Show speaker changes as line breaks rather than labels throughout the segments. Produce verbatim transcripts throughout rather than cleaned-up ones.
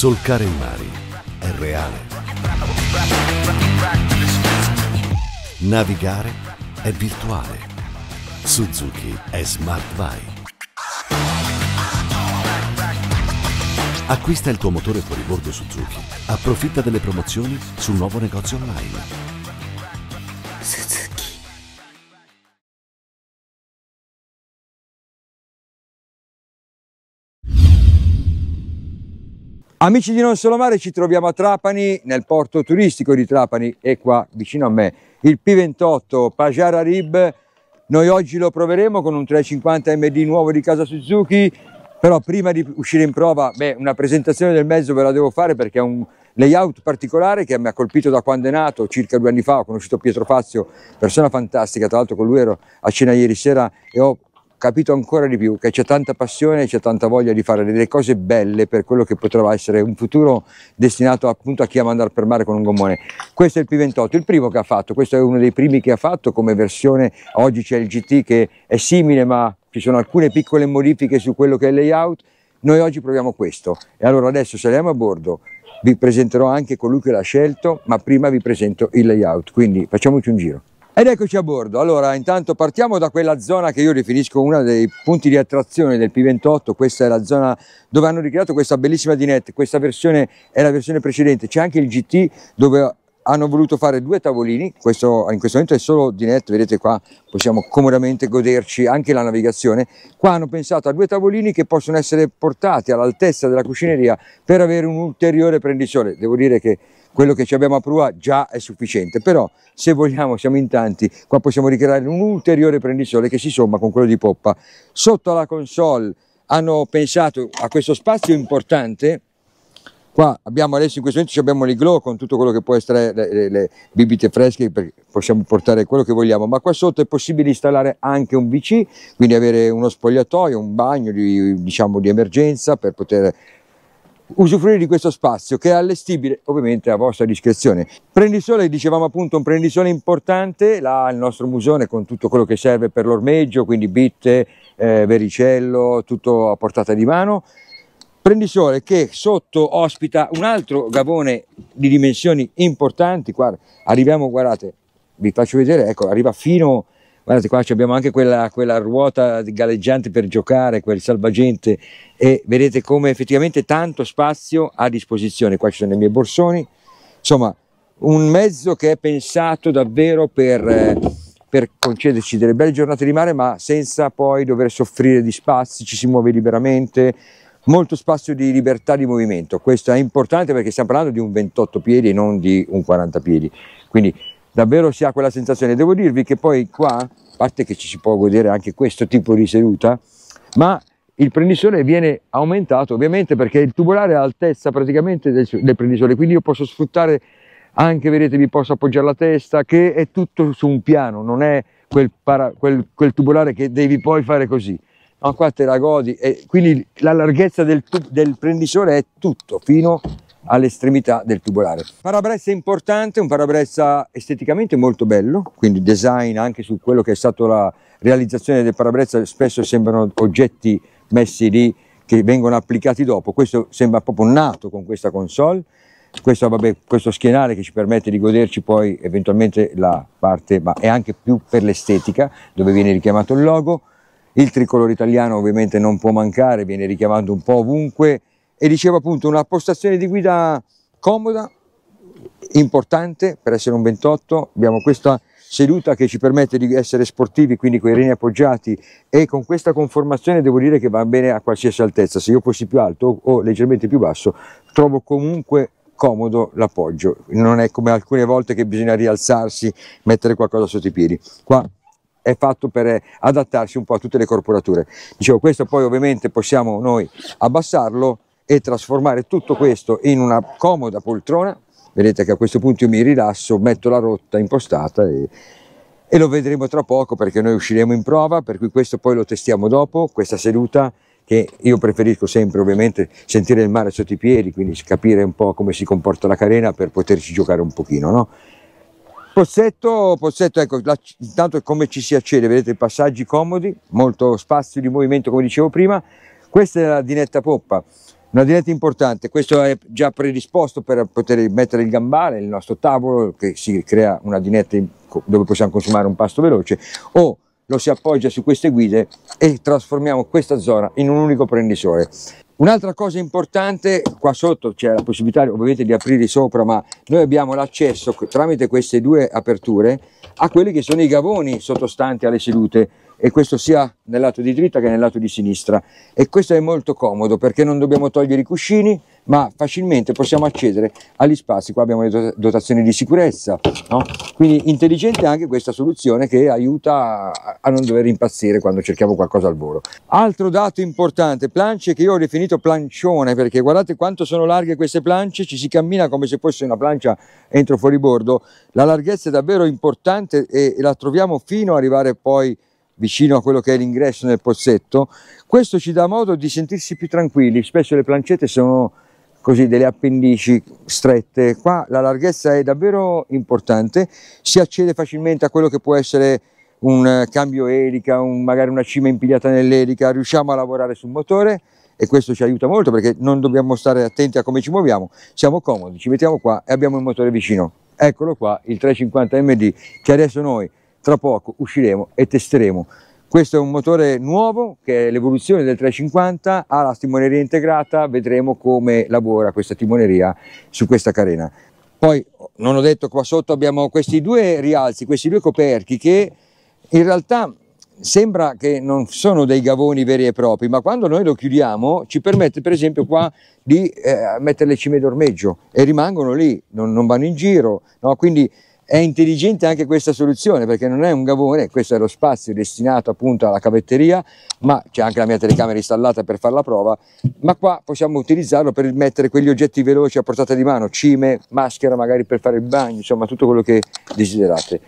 Solcare i mari è reale. Navigare è virtuale. Suzuki è Smart Vibe. Acquista il tuo motore fuoribordo Suzuki. Approfitta delle promozioni sul nuovo negozio online. Suzuki.
Amici di Non Solo Mare, ci troviamo a Trapani, nel porto turistico di Trapani, e qua vicino a me il P ventotto Pajara Rib. Noi oggi lo proveremo con un trecentocinquanta M D nuovo di casa Suzuki, però prima di uscire in prova, beh, una presentazione del mezzo ve la devo fare perché è un layout particolare che mi ha colpito da quando è nato. Circa due anni fa ho conosciuto Pietro Fazio, persona fantastica, tra l'altro con lui ero a cena ieri sera e ho capito ancora di più che c'è tanta passione e c'è tanta voglia di fare delle cose belle per quello che potrà essere un futuro destinato appunto a chi ama andare per mare con un gommone. Questo è il P ventotto, il primo che ha fatto, questo è uno dei primi che ha fatto come versione. Oggi c'è il G T che è simile, ma ci sono alcune piccole modifiche su quello che è il layout. Noi oggi proviamo questo e allora adesso saliamo a bordo, vi presenterò anche colui che l'ha scelto, ma prima vi presento il layout, quindi facciamoci un giro. Ed eccoci a bordo. Allora, intanto partiamo da quella zona che io definisco uno dei punti di attrazione del P ventotto. Questa è la zona dove hanno ricreato questa bellissima dinette. Questa versione è la versione precedente. C'è anche il G T dove hanno voluto fare due tavolini. Questo in questo momento è solo dinette, vedete qua possiamo comodamente goderci anche la navigazione. Qua hanno pensato a due tavolini che possono essere portati all'altezza della cucineria per avere un ulteriore prendisole. Devo dire che quello che ci abbiamo a prua già è sufficiente, però se vogliamo, siamo in tanti, qua possiamo ricreare un ulteriore prendisole che si somma con quello di poppa. Sotto alla console hanno pensato a questo spazio importante. Qua abbiamo adesso in questo momento abbiamo l'igloo con tutto quello che può essere le, le, le bibite fresche, perché possiamo portare quello che vogliamo, ma qua sotto è possibile installare anche un V C, quindi avere uno spogliatoio, un bagno di, diciamo, di emergenza per poter usufruire di questo spazio che è allestibile ovviamente a vostra discrezione. Prendisole, dicevamo appunto, un prendisole importante, là il nostro musone con tutto quello che serve per l'ormeggio, quindi bitte, eh, vericello, tutto a portata di mano. Prendisole che sotto ospita un altro gavone di dimensioni importanti. Guarda, arriviamo, guardate, vi faccio vedere, ecco, arriva fino, guardate qua abbiamo anche quella, quella ruota galleggiante per giocare, quel salvagente, e vedete come effettivamente tanto spazio a disposizione. Qua ci sono i miei borsoni, insomma un mezzo che è pensato davvero per, eh, per concederci delle belle giornate di mare, ma senza poi dover soffrire di spazi, ci si muove liberamente, molto spazio di libertà di movimento. Questo è importante perché stiamo parlando di un ventotto piedi e non di un quaranta piedi, quindi davvero si ha quella sensazione. Devo dirvi che poi qua, a parte che ci si può godere anche questo tipo di seduta, ma il prendisole viene aumentato ovviamente perché il tubolare è all'altezza praticamente del, del prendisole, quindi io posso sfruttare anche, vedete, vi posso appoggiare la testa, che è tutto su un piano, non è quel, para, quel, quel tubolare che devi poi fare così. No, qua te la godi, e quindi la larghezza del, del prendisole è tutto fino all'estremità del tubolare. Parabrezza importante, un parabrezza esteticamente molto bello, quindi design anche su quello che è stata la realizzazione del parabrezza. Spesso sembrano oggetti messi lì che vengono applicati dopo, questo sembra proprio nato con questa console. Questo, vabbè, questo schienale che ci permette di goderci poi eventualmente la parte, ma è anche più per l'estetica, dove viene richiamato il logo. Il tricolore italiano ovviamente non può mancare, viene richiamato un po' ovunque. E dicevo appunto una postazione di guida comoda, importante per essere un ventotto. Abbiamo questa seduta che ci permette di essere sportivi, quindi con i reni appoggiati, e con questa conformazione devo dire che va bene a qualsiasi altezza. Se io fossi più alto o leggermente più basso, trovo comunque comodo l'appoggio. Non è come alcune volte che bisogna rialzarsi, mettere qualcosa sotto i piedi. Qua è fatto per adattarsi un po' a tutte le corporature. Dicevo, questo poi ovviamente possiamo noi abbassarlo e trasformare tutto questo in una comoda poltrona. Vedete che a questo punto io mi rilasso, metto la rotta impostata e, e lo vedremo tra poco perché noi usciremo in prova, per cui questo poi lo testiamo dopo, questa seduta che io preferisco sempre ovviamente sentire il mare sotto i piedi, quindi capire un po' come si comporta la carena per poterci giocare un pochino, no? Pozzetto, pozzetto, ecco, la, intanto come ci si accede, vedete, passaggi comodi, molto spazio di movimento come dicevo prima. Questa è la dinetta poppa. Una dinetta importante, questo è già predisposto per poter mettere il gambale, il nostro tavolo, che si crea una dinetta dove possiamo consumare un pasto veloce, o lo si appoggia su queste guide e trasformiamo questa zona in un unico prendisole. Un'altra cosa importante, qua sotto c'è la possibilità ovviamente di aprire sopra, ma noi abbiamo l'accesso tramite queste due aperture a quelli che sono i gavoni sottostanti alle sedute, e questo sia nel lato di dritta che nel lato di sinistra, e questo è molto comodo perché non dobbiamo togliere i cuscini, ma facilmente possiamo accedere agli spazi. Qua abbiamo le dotazioni di sicurezza, no? Quindi intelligente anche questa soluzione che aiuta a, a non dover impazzire quando cerchiamo qualcosa al volo. Altro dato importante, plance che io ho definito plancione, perché guardate quanto sono larghe queste plance, ci si cammina come se fosse una plancia entro fuoribordo, la larghezza è davvero importante e, e la troviamo fino ad arrivare poi vicino a quello che è l'ingresso nel pozzetto. Questo ci dà modo di sentirsi più tranquilli, spesso le plancette sono così delle appendici strette, qua la larghezza è davvero importante, si accede facilmente a quello che può essere un cambio elica, un, magari una cima impigliata nell'elica, riusciamo a lavorare sul motore e questo ci aiuta molto perché non dobbiamo stare attenti a come ci muoviamo, siamo comodi, ci mettiamo qua e abbiamo il motore vicino. Eccolo qua, il trecentocinquanta M D che adesso noi tra poco usciremo e testeremo. Questo è un motore nuovo che è l'evoluzione del trecentocinquanta, ha la timoneria integrata, vedremo come lavora questa timoneria su questa carena. Poi non ho detto, qua sotto abbiamo questi due rialzi, questi due coperchi che in realtà sembra che non sono dei gavoni veri e propri, ma quando noi lo chiudiamo ci permette per esempio qua di eh, mettere le cime d'ormeggio e rimangono lì, non, non vanno in giro, no? Quindi è intelligente anche questa soluzione perché non è un gavone, questo è lo spazio destinato appunto alla cavetteria, ma c'è anche la mia telecamera installata per fare la prova, ma qua possiamo utilizzarlo per mettere quegli oggetti veloci a portata di mano, cime, maschera magari per fare il bagno, insomma tutto quello che desiderate.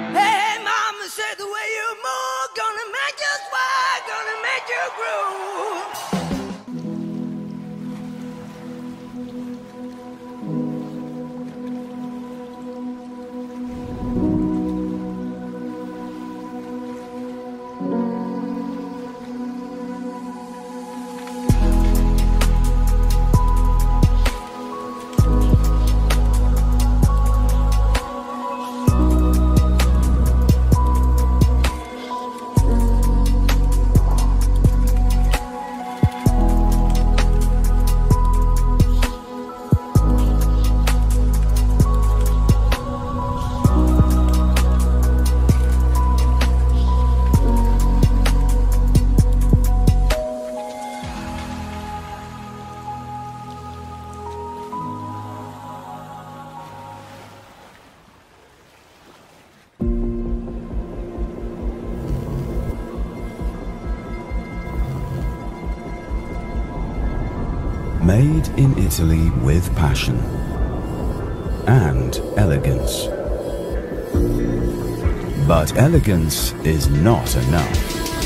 Made in Italy with passion and elegance. But elegance is not enough.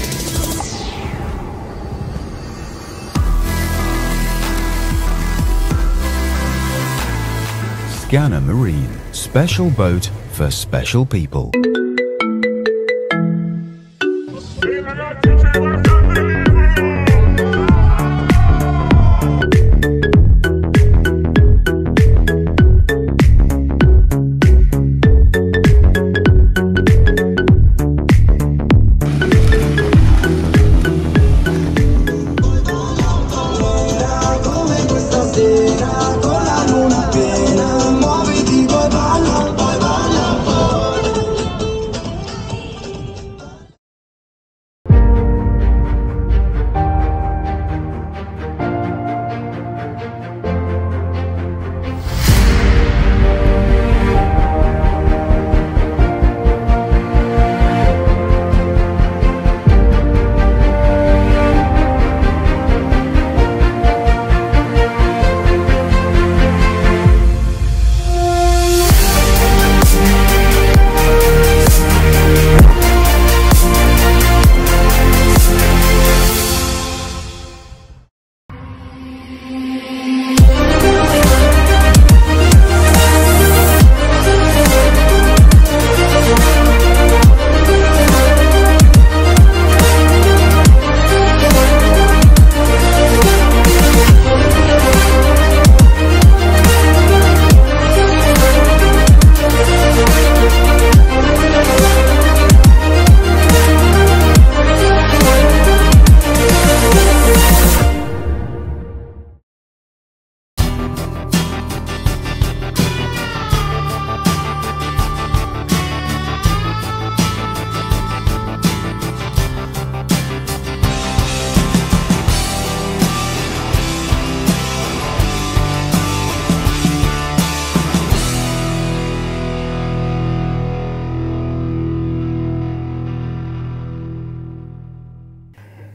Scanner Marine, special boat for special people.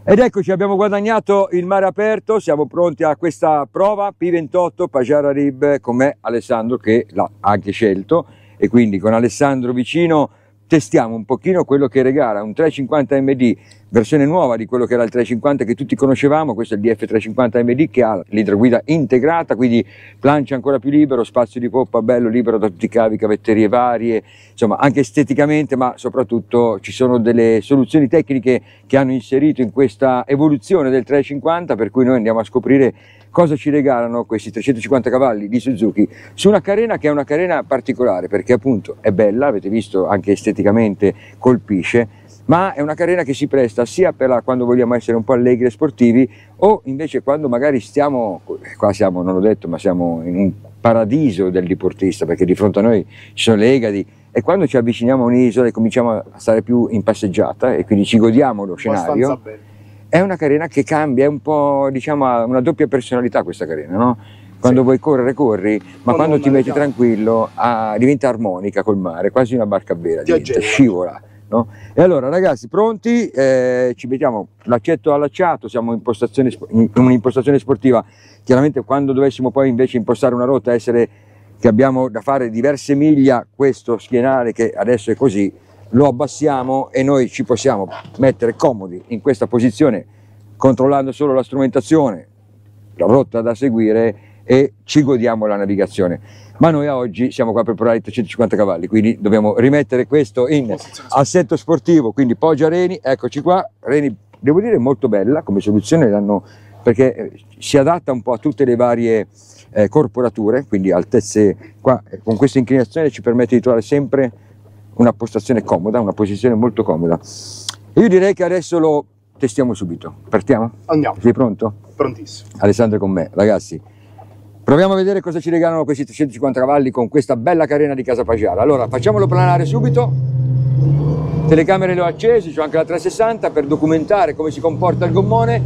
Ed eccoci, abbiamo guadagnato il mare aperto, siamo pronti a questa prova P ventotto Pajar Harib con me Alessandro che l'ha anche scelto, e quindi con Alessandro vicino testiamo un pochino quello che regala un trecentocinquanta M D, versione nuova di quello che era il trecentocinquanta che tutti conoscevamo. Questo è il D F trecentocinquanta M D che ha l'idroguida integrata, quindi plancia ancora più libero, spazio di poppa bello libero da tutti i cavi, cavetterie varie, insomma anche esteticamente, ma soprattutto ci sono delle soluzioni tecniche che hanno inserito in questa evoluzione del trecentocinquanta, per cui noi andiamo a scoprire cosa ci regalano questi trecentocinquanta cavalli di Suzuki su una carena che è una carena particolare, perché appunto è bella, avete visto anche esteticamente colpisce, ma è una carena che si presta sia per la, quando vogliamo essere un po' allegri e sportivi, o invece quando magari stiamo, qua siamo, non l'ho detto, ma siamo in un paradiso del diportista, perché di fronte a noi ci sono le Egadi, e quando ci avviciniamo a un'isola e cominciamo a stare più in passeggiata e quindi ci godiamo lo scenario, è una carena che cambia, è un po', diciamo, ha una doppia personalità questa carena, no? Quando sì. vuoi correre, corri, ma non quando ti metti chiaro. tranquillo, ah, diventa armonica col mare, quasi una barca a vela, diventa, scivola. No? E allora ragazzi, pronti? Eh, ci mettiamo l'accetto allacciato, siamo in, impostazione, in un'impostazione sportiva. Chiaramente quando dovessimo poi invece impostare una rotta, essere che abbiamo da fare diverse miglia, questo schienale che adesso è così, lo abbassiamo e noi ci possiamo mettere comodi in questa posizione controllando solo la strumentazione, la rotta da seguire, e ci godiamo la navigazione. Ma noi a oggi siamo qua per provare i trecentocinquanta cavalli, quindi dobbiamo rimettere questo in assetto sportivo, quindi poggia reni, eccoci qua, reni devo dire molto bella come soluzione, l'hanno, perché si adatta un po' a tutte le varie eh, corporature, quindi altezze qua, con questa inclinazione ci permette di trovare sempre una postazione comoda, una posizione molto comoda. E io direi che adesso lo testiamo subito. Partiamo?
Andiamo.
Sei pronto?
Prontissimo.
Alessandro con me, ragazzi. Proviamo a vedere cosa ci regalano questi trecentocinquanta cavalli con questa bella carena di Casa Pajar. Allora, facciamolo planare subito. Telecamere le ho accese, c'ho anche la trecentosessanta per documentare come si comporta il gommone.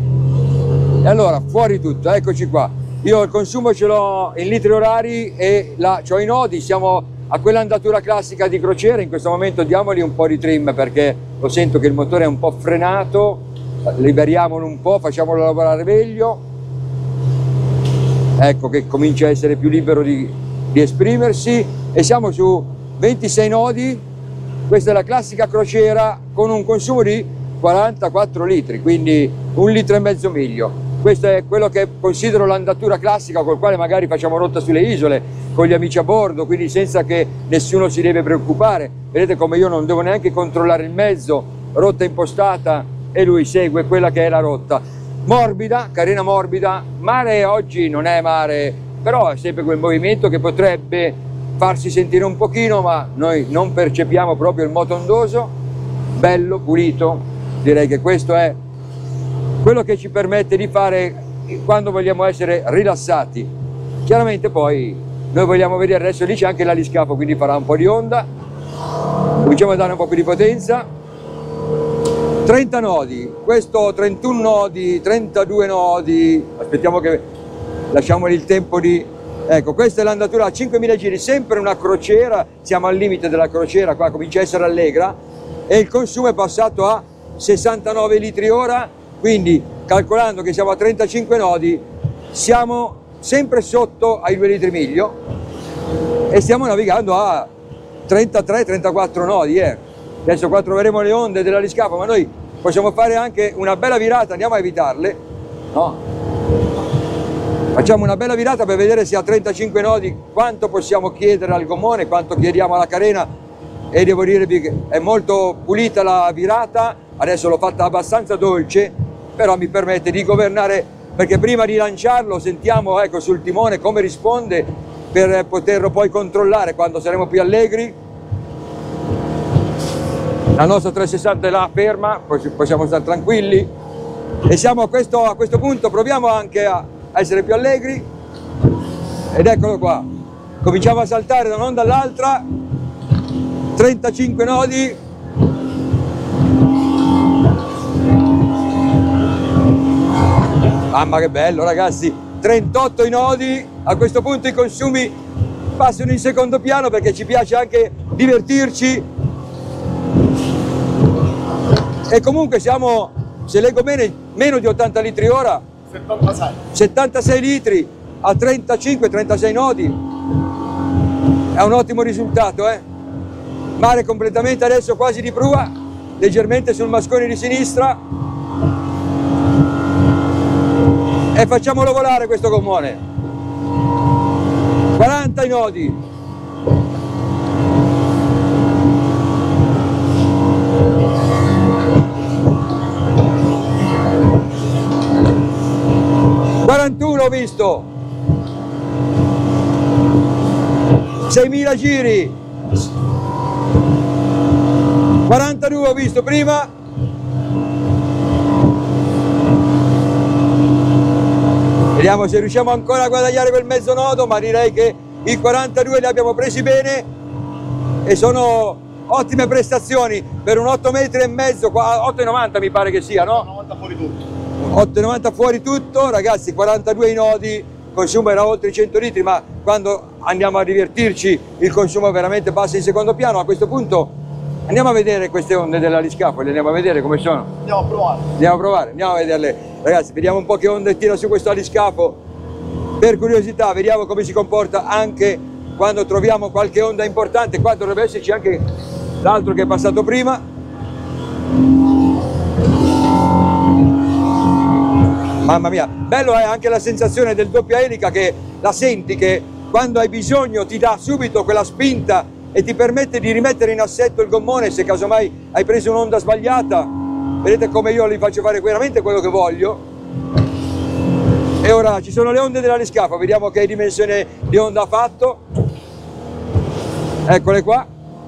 E allora, fuori tutto, eccoci qua. Io il consumo ce l'ho in litri orari e là c'ho i nodi, siamo a quell'andatura classica di crociera. In questo momento diamogli un po' di trim perché lo sento che il motore è un po' frenato, liberiamolo un po', facciamolo lavorare meglio, ecco che comincia a essere più libero di, di esprimersi, e siamo su ventisei nodi. Questa è la classica crociera con un consumo di quarantaquattro litri, quindi un litro e mezzo miglio. Questo è quello che considero l'andatura classica col quale magari facciamo rotta sulle isole con gli amici a bordo, quindi senza che nessuno si deve preoccupare. Vedete come io non devo neanche controllare il mezzo, rotta impostata e lui segue quella che è la rotta. Morbida, carena morbida, mare oggi non è mare, però è sempre quel movimento che potrebbe farsi sentire un pochino, ma noi non percepiamo proprio il moto ondoso, bello, pulito. Direi che questo è quello che ci permette di fare quando vogliamo essere rilassati. Chiaramente poi noi vogliamo vedere, adesso lì c'è anche l'aliscafo, quindi farà un po' di onda, cominciamo a dare un po' più di potenza. trenta nodi, questo trentuno nodi, trentadue nodi, aspettiamo che lasciamogli il tempo di... Ecco, questa è l'andatura a cinquemila giri, sempre una crociera, siamo al limite della crociera, qua comincia a essere allegra, e il consumo è passato a sessantanove litri ora, quindi calcolando che siamo a trentacinque nodi, siamo sempre sotto ai due litri miglio e stiamo navigando a trentatré trentaquattro nodi. Eh. Adesso qua troveremo le onde dell'aliscafo, ma noi possiamo fare anche una bella virata, andiamo a evitarle, no? Facciamo una bella virata per vedere se a trentacinque nodi quanto possiamo chiedere al gommone, quanto chiediamo alla carena, e devo dirvi che è molto pulita la virata, adesso l'ho fatta abbastanza dolce, però mi permette di governare, perché prima di lanciarlo sentiamo, ecco, sul timone come risponde per poterlo poi controllare quando saremo più allegri. La nostra trecentosessanta è là ferma, possiamo stare tranquilli, e siamo a questo, a questo punto, proviamo anche a essere più allegri, ed eccolo qua, cominciamo a saltare da un'onda all'altra, trentacinque nodi, mamma che bello ragazzi, trentotto i nodi. A questo punto i consumi passano in secondo piano perché ci piace anche divertirci, e comunque siamo, se leggo bene, meno di ottanta litri ora,
settantasei.
settantasei litri a trentacinque trentasei nodi, è un ottimo risultato, eh? Mare completamente adesso quasi di prua, leggermente sul mascone di sinistra, e facciamolo volare questo gommone, quaranta i nodi. quarantuno ho visto, seimila giri, quarantadue ho visto prima, vediamo se riusciamo ancora a guadagnare quel mezzo nodo, ma direi che i quarantadue li abbiamo presi bene e sono ottime prestazioni per un otto metri e mezzo, otto e novanta mi pare che sia, no?
novanta fuori tutto.
otto e novanta fuori tutto, ragazzi, quarantadue i nodi, il consumo era oltre i cento litri, ma quando andiamo a divertirci il consumo veramente passa in secondo piano. A questo punto andiamo a vedere queste onde dell'aliscafo, le andiamo a vedere come sono.
Andiamo a provare.
Andiamo a provare, andiamo a vederle. Ragazzi, vediamo un po' che onde tira su questo aliscafo, per curiosità, vediamo come si comporta anche quando troviamo qualche onda importante. Qua dovrebbe esserci anche l'altro che è passato prima. Mamma mia, bello è anche la sensazione del doppia elica, che la senti che quando hai bisogno ti dà subito quella spinta e ti permette di rimettere in assetto il gommone se casomai hai preso un'onda sbagliata. Vedete come io li faccio fare veramente quello che voglio. E ora ci sono le onde dell'aliscafo, vediamo che dimensione di onda ha fatto. Eccole qua.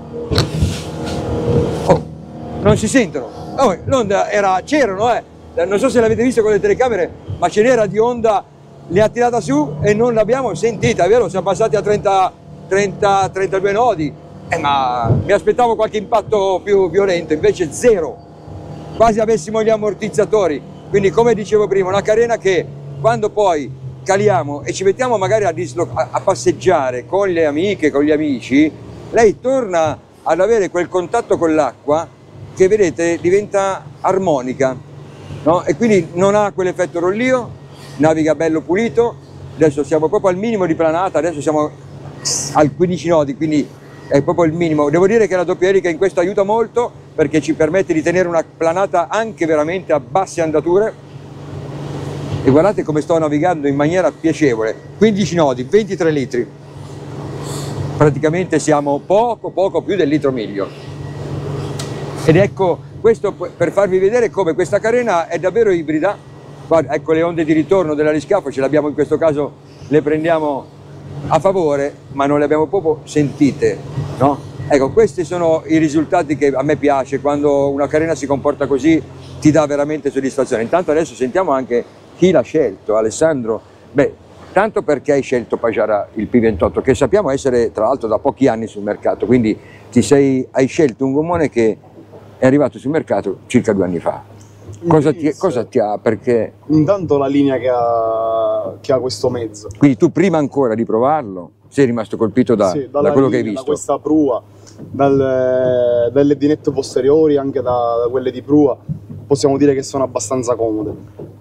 Oh, non si sentono. Oh, l'onda era, c'erano, eh. Non so se l'avete visto con le telecamere, ma ce n'era di onda, le ha tirata su e non l'abbiamo sentita, è vero? Siamo passati a trenta, trenta, trentadue nodi, eh, ma mi aspettavo qualche impatto più violento, invece zero, quasi avessimo gli ammortizzatori. Quindi, come dicevo prima, una carena che quando poi caliamo e ci mettiamo magari a, a, a passeggiare con le amiche, con gli amici, lei torna ad avere quel contatto con l'acqua che, vedete, diventa armonica. No? E quindi non ha quell'effetto rollio, naviga bello pulito. Adesso siamo proprio al minimo di planata, adesso siamo al quindici nodi, quindi è proprio il minimo. Devo dire che la doppia elica in questo aiuta molto, perché ci permette di tenere una planata anche veramente a basse andature. E guardate come sto navigando in maniera piacevole, quindici nodi, ventitré litri, praticamente siamo poco poco più del litro miglio. Ed ecco, questo per farvi vedere come questa carena è davvero ibrida. Guarda, ecco le onde di ritorno dell'aliscafo, ce l'abbiamo in questo caso, le prendiamo a favore, ma non le abbiamo proprio sentite, no? Ecco, questi sono i risultati che a me piace, quando una carena si comporta così ti dà veramente soddisfazione. Intanto adesso sentiamo anche chi l'ha scelto. Alessandro, beh, tanto perché hai scelto Pajara il P ventotto, che sappiamo essere tra l'altro da pochi anni sul mercato, quindi ti sei, hai scelto un gommone che è arrivato sul mercato circa due anni fa. Cosa ti, cosa ti ha? Perché...
Intanto la linea che ha, che ha questo mezzo.
Quindi tu prima ancora di provarlo sei rimasto colpito da,
sì,
da quello
linea,
che hai visto?
Da questa prua, dal, dalle dinette posteriori, anche da, da quelle di prua, possiamo dire che sono abbastanza comode.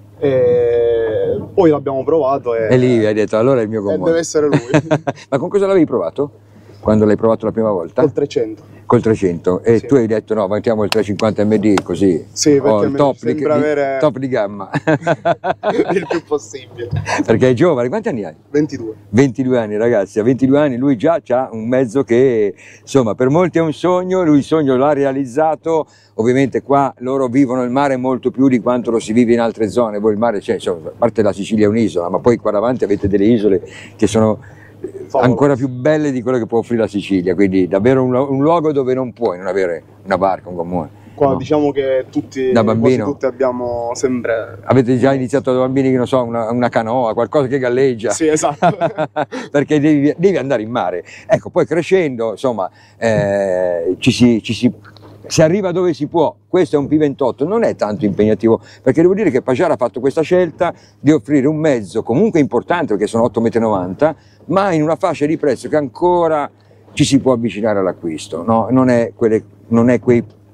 E poi l'abbiamo provato e...
E lì hai detto, allora è il mio gommone.
E deve essere lui.
Ma con cosa l'avevi provato? Quando l'hai provato la prima volta?
Col trecento.
Col trecento, e sì. Tu hai detto no, mettiamo il trecentocinquanta M D così,
sì, perché
oh, il top
di,
di,
avere...
top di gamma.
Il più possibile.
Perché è giovane, quanti anni hai?
ventidue.
ventidue anni, ragazzi, a ventidue anni lui già ha un mezzo che, insomma, per molti è un sogno, lui il sogno l'ha realizzato. Ovviamente qua loro vivono il mare molto più di quanto lo si vive in altre zone. Voi il mare, cioè, insomma, a parte la Sicilia è un'isola, ma poi qua davanti avete delle isole che sono ancora più belle di quello che può offrire la Sicilia, quindi davvero un, un luogo dove non puoi non avere una barca, un gommone.
Qua
no?
Diciamo che tutti,
da bambino,
quasi tutti abbiamo sempre...
Avete già iniziato da bambini, che non so, una, una canoa, qualcosa che galleggia.
Sì, esatto.
Perché devi, devi andare in mare. Ecco, poi crescendo, insomma, eh, ci si... Ci si si arriva dove si può. Questo è un P ventotto, non è tanto impegnativo, perché devo dire che Pajara ha fatto questa scelta di offrire un mezzo comunque importante, perché sono otto virgola novanta metri, ma in una fascia di prezzo che ancora ci si può avvicinare all'acquisto, no? Non è, quelle, non è quei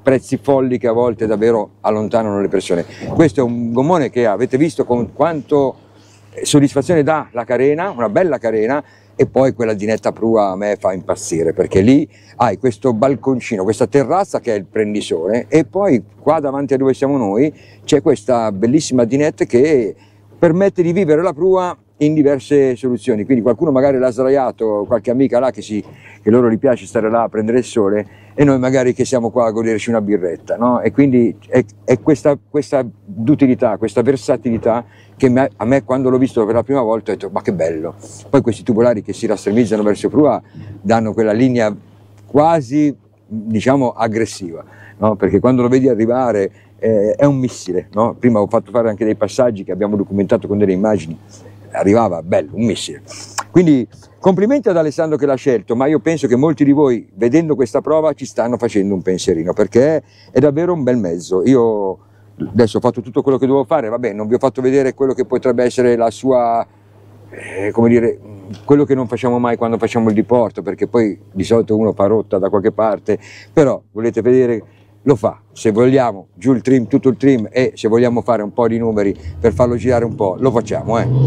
prezzi folli che a volte davvero allontanano le persone. Questo è un gommone che avete visto con quanto soddisfazione dà la carena, una bella carena, e poi quella di Netta Prua a me fa impazzire, perché lì hai questo balconcino, questa terrazza che è il prendisole, e poi qua davanti a dove siamo noi c'è questa bellissima dinette che permette di vivere la prua in diverse soluzioni. Quindi qualcuno magari l'ha sdraiato, qualche amica là che, si, che loro gli piace stare là a prendere il sole, e noi magari che siamo qua a goderci una birretta, no? E quindi è, è questa, questa d'utilità, questa versatilità che me, a me quando l'ho visto per la prima volta ho detto ma che bello. Poi questi tubolari che si rastremizzano verso prua danno quella linea quasi, diciamo, aggressiva, no? Perché quando lo vedi arrivare eh, è un missile, no? Prima ho fatto fare anche dei passaggi che abbiamo documentato con delle immagini, arrivava bello, un missile. Quindi complimenti ad Alessandro che l'ha scelto, ma io penso che molti di voi vedendo questa prova ci stanno facendo un pensierino, perché è davvero un bel mezzo. Io adesso ho fatto tutto quello che dovevo fare, vabbè, non vi ho fatto vedere quello che potrebbe essere la sua, eh, come dire, quello che non facciamo mai quando facciamo il diporto, perché poi di solito uno fa rotta da qualche parte, però volete vedere, lo fa. Se vogliamo giù il trim, tutto il trim, e se vogliamo fare un po' di numeri per farlo girare un po', lo facciamo, eh.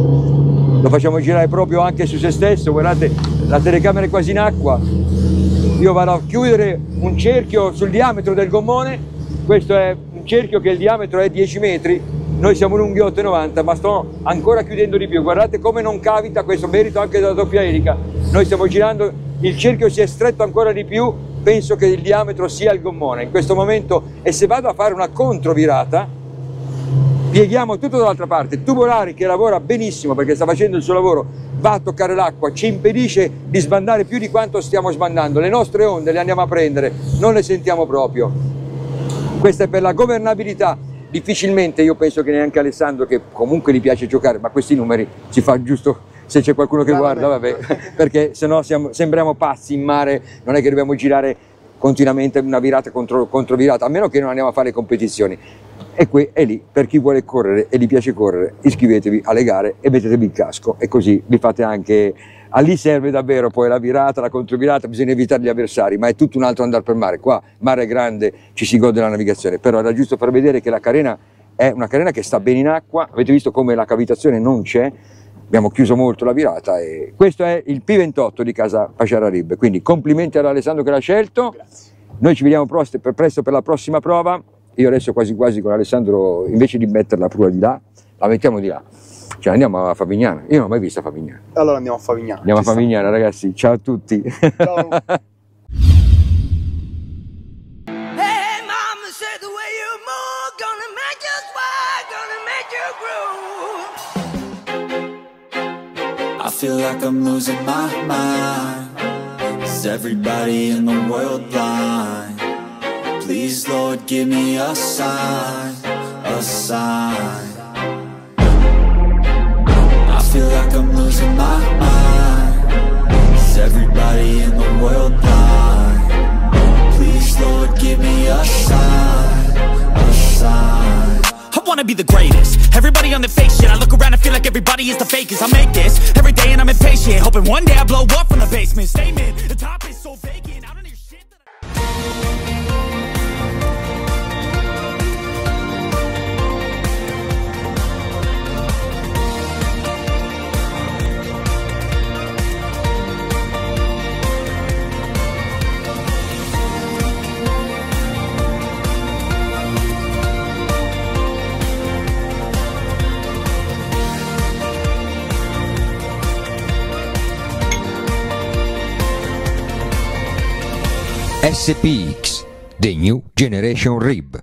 Lo facciamo girare proprio anche su se stesso. Guardate, la telecamera è quasi in acqua. Io vado a chiudere un cerchio sul diametro del gommone. Questo è un cerchio che il diametro è dieci metri, noi siamo lunghi otto e novanta, ma sto ancora chiudendo di più. Guardate come non cavita, questo merito anche della doppia elica. Noi stiamo girando, il cerchio si è stretto ancora di più, penso che il diametro sia il gommone in questo momento, e se vado a fare una controvirata pieghiamo tutto dall'altra parte. Il tubolare che lavora benissimo perché sta facendo il suo lavoro, va a toccare l'acqua, ci impedisce di sbandare più di quanto stiamo sbandando. Le nostre onde le andiamo a prendere, non le sentiamo proprio. Questa è per la governabilità. Difficilmente, io penso che neanche Alessandro, che comunque gli piace giocare, ma questi numeri si fa giusto se c'è qualcuno che guarda, vabbè, perché sennò siamo, sembriamo pazzi in mare, non è che dobbiamo girare continuamente una virata contro, contro virata, a meno che non andiamo a fare competizioni. E qui è lì, per chi vuole correre e gli piace correre, iscrivetevi alle gare e mettetevi il casco, e così vi fate anche, a lì serve davvero poi la virata, la controvirata, bisogna evitare gli avversari, ma è tutto un altro andare per mare. Qua mare è grande, ci si gode la navigazione, però era giusto far vedere che la carena è una carena che sta bene in acqua. Avete visto come la cavitazione non c'è, abbiamo chiuso molto la virata, e questo è il P ventotto di casa Paciara Rib. Quindi complimenti ad Alessandro che l'ha scelto. Grazie. Noi ci vediamo presto per la prossima prova. Io adesso quasi quasi con Alessandro, invece di mettere la prua di là, la mettiamo di là. Cioè andiamo a Favignana. Io non ho mai visto Favignana.
Allora andiamo a Favignana.
Andiamo a Favignana, ragazzi. Ciao a tutti. Ciao.
I feel like I'm losing my mind. Is everybody in the world blind? Please, Lord, give me a sign, a sign. I feel like I'm losing my mind. Is everybody in the world blind? Please, Lord, give me a sign, a sign.
I wanna be the greatest. Everybody on the fake shit. I look around and feel like everybody is the fakest. I make this every day and I'm impatient, hoping one day I blow up from the basement. Statement, the top is so vacant. I don't hear shit that I
S P X, The New Generation Rib.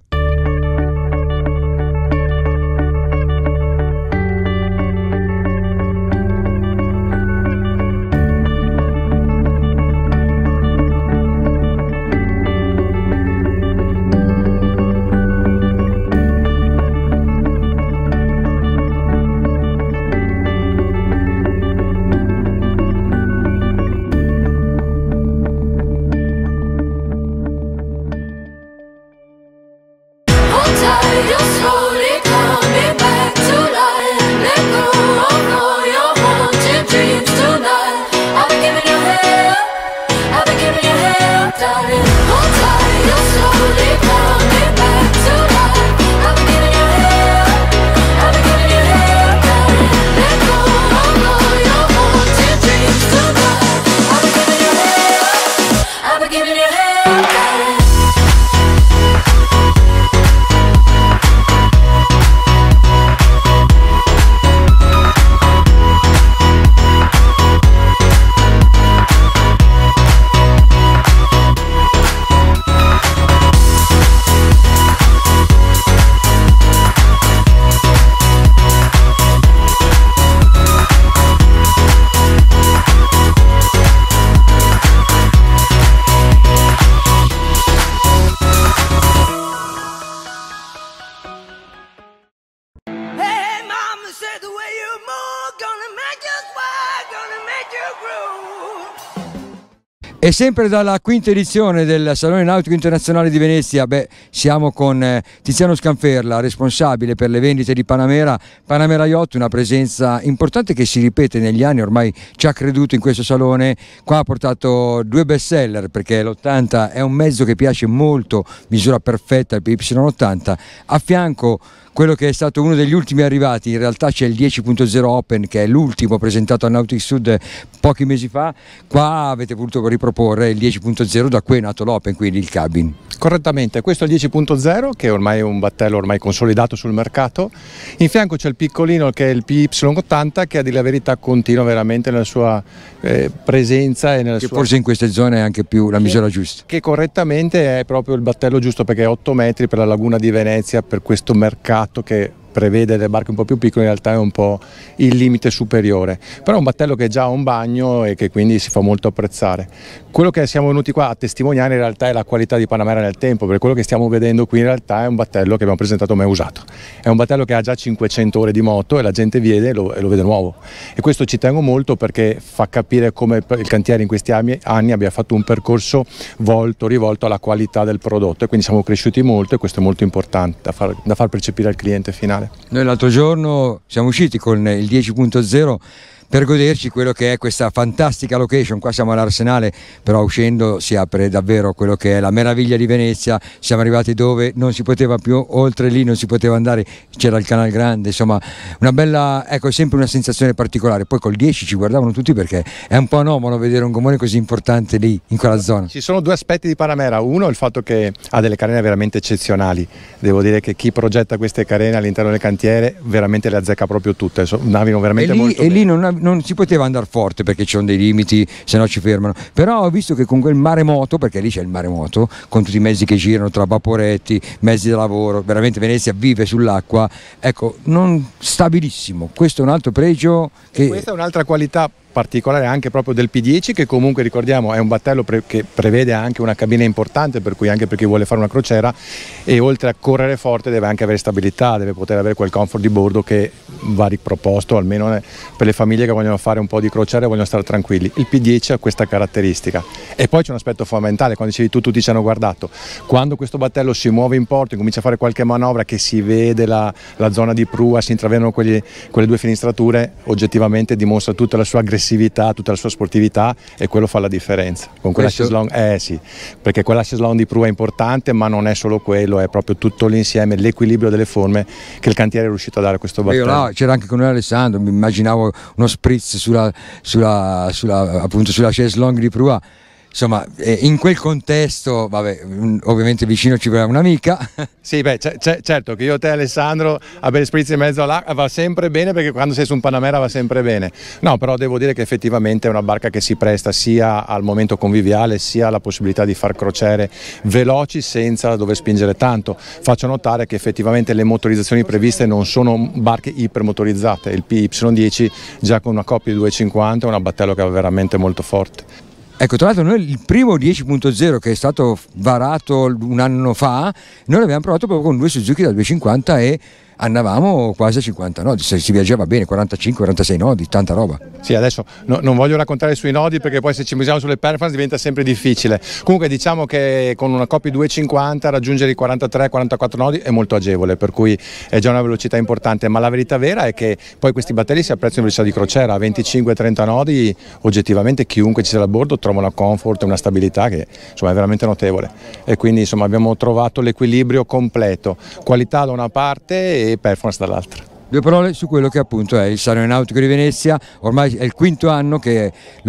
E sempre dalla quinta edizione del Salone Nautico Internazionale di Venezia, beh, siamo con eh, Tiziano Scanferla, responsabile per le vendite di Panamera. Panamera Yacht, una presenza importante che si ripete negli anni, ormai ci ha creduto in questo salone. Qua ha portato due best seller, perché l'ottanta è un mezzo che piace molto, misura perfetta, il P Y ottanta. A fianco quello che è stato uno degli ultimi arrivati, in realtà c'è il dieci punto zero Open, che è l'ultimo presentato a Nautic Sud pochi mesi fa. Qua avete voluto riproporre il dieci punto zero, da cui è nato l'Open, quindi il cabin.
Correttamente, questo è il dieci punto zero, che ormai è un battello ormai consolidato sul mercato. In fianco c'è il piccolino, che è il P Y ottanta, che a dire la verità continua veramente nella sua eh, presenza e nella
che
sua...
forse in queste zone è anche più la misura giusta.
Che correttamente è proprio il battello giusto, perché è otto metri per la laguna di Venezia, per questo mercato che prevede le barche un po' più piccole, in realtà è un po' il limite superiore, però è un battello che già ha un bagno e che quindi si fa molto apprezzare. Quello che siamo venuti qua a testimoniare in realtà è la qualità di Panamera nel tempo, perché quello che stiamo vedendo qui in realtà è un battello che abbiamo presentato mai usato, è un battello che ha già cinquecento ore di moto e la gente viene e lo, e lo vede nuovo, e questo ci tengo molto perché fa capire come il cantiere in questi anni abbia fatto un percorso volto, rivolto alla qualità del prodotto, e quindi siamo cresciuti molto, e questo è molto importante da far, da far percepire al cliente finale.
Noi l'altro giorno siamo usciti con il dieci punto zero per goderci quello che è questa fantastica location. Qua siamo all'Arsenale, però uscendo si apre davvero quello che è la meraviglia di Venezia. Siamo arrivati dove non si poteva più, oltre lì non si poteva andare, c'era il Canal Grande, insomma una bella, ecco, sempre una sensazione particolare. Poi col dieci ci guardavano tutti, perché è un po' anomalo vedere un gommone così importante lì in quella zona.
Ci sono due aspetti di Panamera: uno, il fatto che ha delle carene veramente eccezionali. Devo dire che chi progetta queste carene all'interno del cantiere veramente le azzecca proprio tutte, navigano veramente
e lì,
molto
e
bene.
lì non, non si poteva andare forte, perché ci sono dei limiti, se no ci fermano. Però ho visto che con quel maremoto, perché lì c'è il maremoto, con tutti i mezzi che girano tra vaporetti, mezzi da lavoro, veramente Venezia vive sull'acqua, ecco, non stabilissimo. Questo è un altro pregio che...
E questa è un'altra qualità particolare anche proprio del P dieci, che comunque ricordiamo è un battello pre che prevede anche una cabina importante, per cui anche per chi vuole fare una crociera, e oltre a correre forte deve anche avere stabilità, deve poter avere quel comfort di bordo che va riproposto almeno per le famiglie che vogliono fare un po' di crociera e vogliono stare tranquilli. Il P dieci ha questa caratteristica. E poi c'è un aspetto fondamentale, quando dicevi tu, tutti ci hanno guardato, quando questo battello si muove in porto e comincia a fare qualche manovra, che si vede la, la zona di prua, si intravedono quelli, quelle due finistrature, oggettivamente dimostra tutta la sua aggressività, tutta la sua sportività, e quello fa la differenza. Con quella chaiselong, eh sì, perché quella chaiselong di prua è importante, ma non è solo quello, è proprio tutto l'insieme, l'equilibrio delle forme che il cantiere è riuscito a dare a questo battello.
C'era anche con noi Alessandro, mi immaginavo uno spritz sulla, sulla, sulla, appunto sulla chaiselong di prua. Insomma, in quel contesto, vabbè, ovviamente vicino ci voleva un'amica.
Sì, beh, certo che io, te, Alessandro, avere spritz in mezzo all'acqua va sempre bene, perché quando sei su un Panamera va sempre bene. No, però devo dire che effettivamente è una barca che si presta sia al momento conviviale, sia alla possibilità di far crociere veloci senza dover spingere tanto. Faccio notare che effettivamente le motorizzazioni previste non sono barche ipermotorizzate. Il P Y dieci già con una coppia di duecentocinquanta è una battello che va veramente molto forte.
Ecco, tra l'altro noi il primo dieci punto zero che è stato varato un anno fa, noi l'abbiamo provato proprio con due Suzuki da duecentocinquanta e andavamo quasi a cinquanta nodi, si viaggiava bene, quarantacinque quarantasei nodi, tanta roba.
Sì, adesso no, non voglio raccontare sui nodi, perché poi se ci basiamo sulle performance diventa sempre difficile. Comunque diciamo che con una coppia duecentocinquanta raggiungere i quarantatré quarantaquattro nodi è molto agevole, per cui è già una velocità importante, ma la verità vera è che poi questi battelli si apprezzano in velocità di crociera, a venticinque trenta nodi oggettivamente chiunque ci sia a bordo trova una comfort e una stabilità che insomma è veramente notevole, e quindi insomma abbiamo trovato l'equilibrio completo, qualità da una parte e performance dall'altra.
Due parole su quello che appunto è il Salone Nautico di Venezia. Ormai è il quinto anno che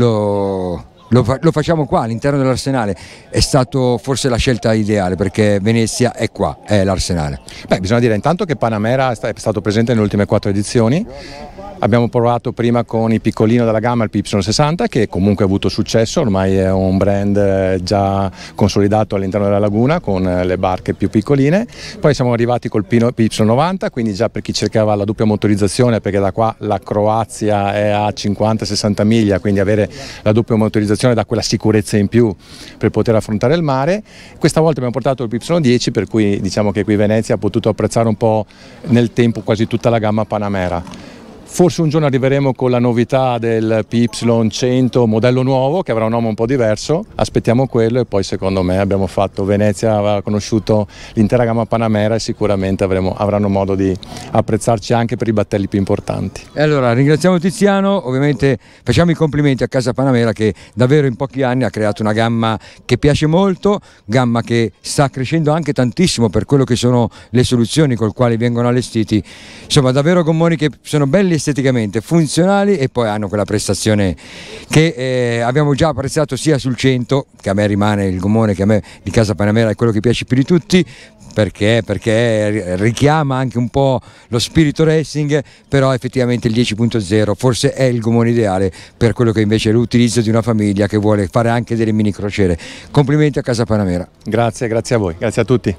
lo, lo, fa, lo facciamo qua all'interno dell'Arsenale. È stato forse la scelta ideale, perché Venezia è qua, è l'Arsenale.
Beh, bisogna dire intanto che Panamera è stato presente nelle ultime quattro edizioni. Abbiamo provato prima con il piccolino della gamma, il P Y sessanta, che comunque ha avuto successo, ormai è un brand già consolidato all'interno della laguna con le barche più piccoline. Poi siamo arrivati col P Y novanta, quindi già per chi cercava la doppia motorizzazione, perché da qua la Croazia è a cinquanta sessanta miglia, quindi avere la doppia motorizzazione dà quella sicurezza in più per poter affrontare il mare. Questa volta abbiamo portato il P Y dieci, per cui diciamo che qui Venezia ha potuto apprezzare un po' nel tempo quasi tutta la gamma Panamera. Forse un giorno arriveremo con la novità del P Y cento modello nuovo, che avrà un nome un po' diverso, aspettiamo quello, e poi secondo me abbiamo fatto Venezia, aveva conosciuto l'intera gamma Panamera, e sicuramente avremo, avranno modo di apprezzarci anche per i battelli più importanti.
E allora ringraziamo Tiziano, ovviamente facciamo i complimenti a Casa Panamera che davvero in pochi anni ha creato una gamma che piace molto, gamma che sta crescendo anche tantissimo per quello che sono le soluzioni con le quali vengono allestiti, insomma davvero gommoni che sono belli esteticamente, funzionali, e poi hanno quella prestazione che eh, abbiamo già apprezzato sia sul cento, che a me rimane il gommone che a me di Casa Panamera è quello che piace più di tutti, perché? Perché richiama anche un po' lo spirito racing, però effettivamente il dieci punto zero forse è il gommone ideale per quello che invece è l'utilizzo di una famiglia che vuole fare anche delle mini crociere. Complimenti a Casa Panamera.
Grazie, grazie a voi, grazie a tutti.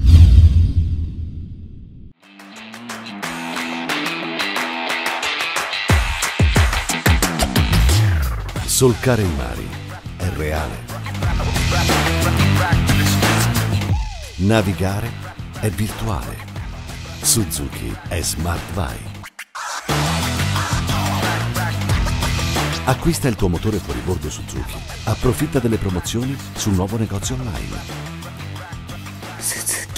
Solcare i mari è reale. Navigare è virtuale. Suzuki è Smart Vai. Acquista il tuo motore fuoribordo Suzuki. Approfitta delle promozioni sul nuovo negozio online. Suzuki.